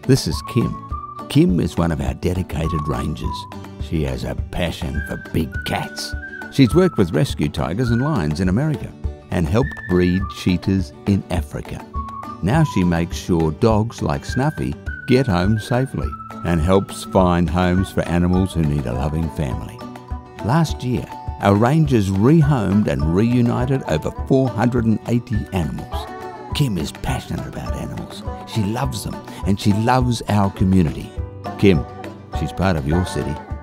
This is Kim. Kim is one of our dedicated rangers. She has a passion for big cats. She's worked with rescue tigers and lions in America and helped breed cheetahs in Africa. Now she makes sure dogs like Snuffy get home safely and helps find homes for animals who need a loving family. Last year, our rangers rehomed and reunited over 480 animals. Kim is passionate about animals. She loves them and she loves our community. Kim, she's part of your city.